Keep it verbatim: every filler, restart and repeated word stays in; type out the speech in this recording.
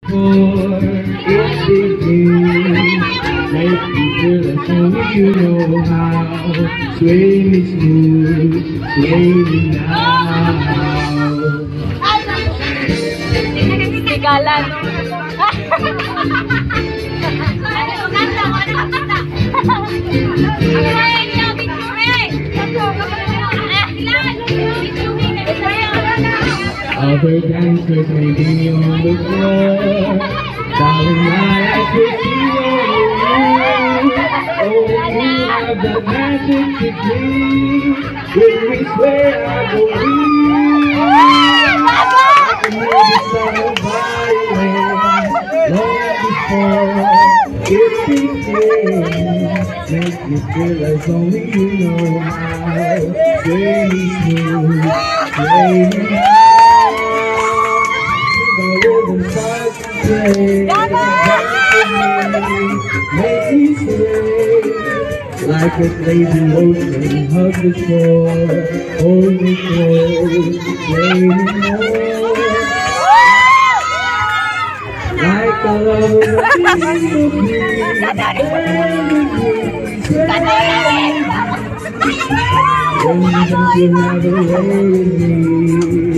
For it begins, make you feel like only you know how. Sway me smooth, sway me now. Gala, no? Other dancers may be on the floor, darling, my eyes will see you. Oh, you have that magic degree. When we swear I believe, I can hear the sound of violin long before it begins. Make you feel as only you know how. Sway me smooth, sway me now. Make me sway like a lazy ocean, hug the shore, hold me close, sway me more. Like a lover that will be, when you have a way with me.